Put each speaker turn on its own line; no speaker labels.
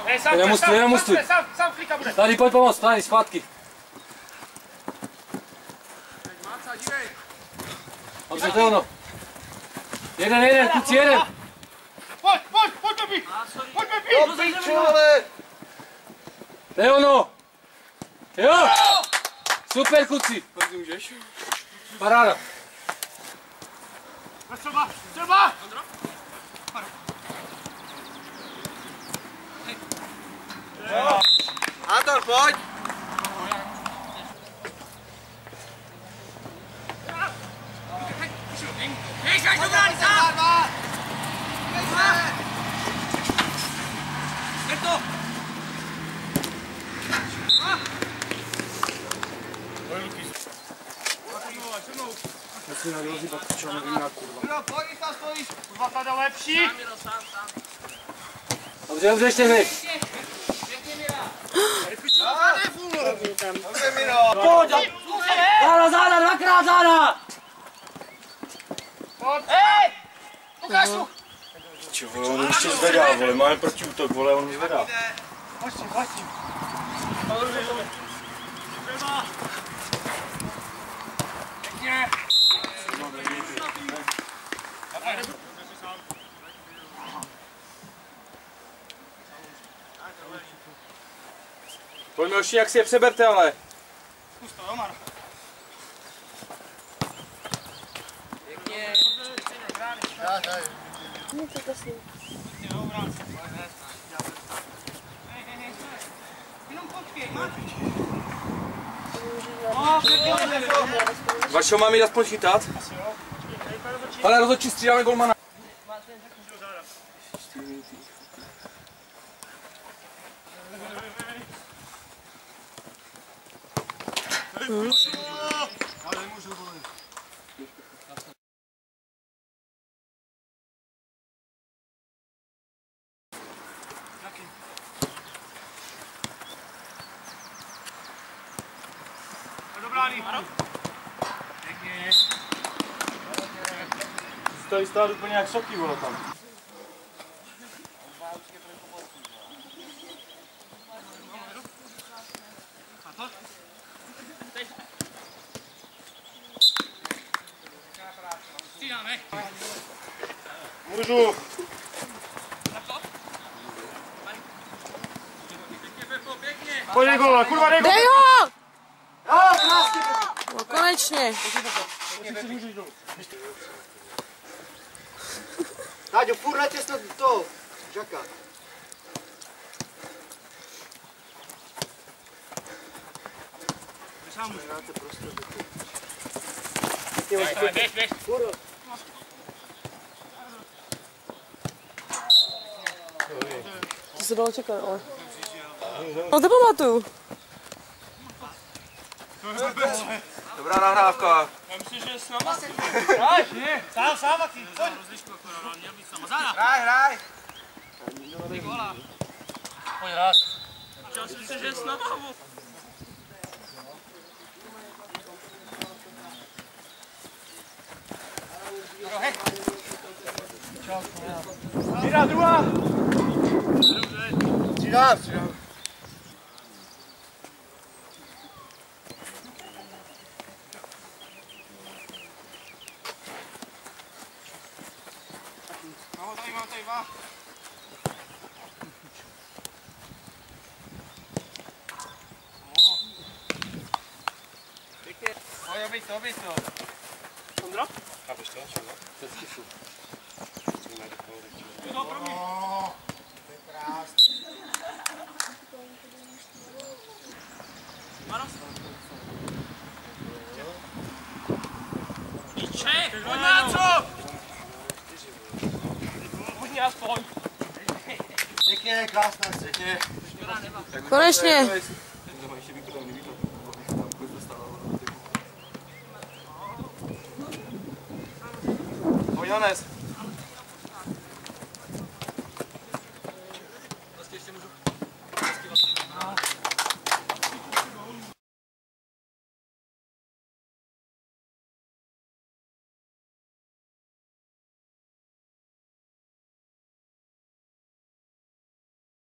Nemustuj. Tady pojď pomoct, tady zpátky. Dobře, to je ono. Jeden, kluci, jeden.
Pojď, Pepi! Pojď, Pepi!
To je ono. Jo! Super, kluci.
Můžeš?
Paráda.
Třeba!
Anton, pojď!
Nechaj to bránit sám! Jdem to!
Musím na dozí, pak čo nevím jak kurva.
Pojď, tam stojíš! Kurva, tady lepší!
Dobře, ještě hry.
Dobře, Miro!
Pojď! Záda, dvakrát záda!
Hej! Ukážu!
Čo, vole, on ještě zvedá, vole, máme protiútok, vole, on zvedá.
Hoď s tím. Třeba! Pěkně!
Pojďme oši, jak si je přeberte, ale.
Zkus to, Omar. Pěkně. Jenom počkej, máš.
Vašeho mám jít aspoň chytat? Ale rozhodčí střídáme golmana.
Ale nemůžu volit. Do brány. Pěkně.
Tady stát úplně jak soky, vole, tam.
Střídáme.
Můžu.
Pojď, gola, kurva, dej
Dej ho!
Jo, krásně.
No, konečně.
Táďo, furt natěsno to, žaka. Sám můžu. Běž.
To se dalo čekat, ale... No to pamatuju.
Dobrá nahrávka.
Já myslím, že je s náma. Hraj, sám, Maxi, pojď. Hraj. Pojď hrát. Já si myslím, že je s náma. Střídá, druhá. Střídám. Tady má. Pěkně. Pojď, oběť to. Ondra? Chápeš to? Čeho? Vždycky šup. To pro mě. To je krásný. Maros? Píče, pojď na co? Hodně aspoň. Pěkně, krásná, pěkně.
Konečně.
Pojď na nes.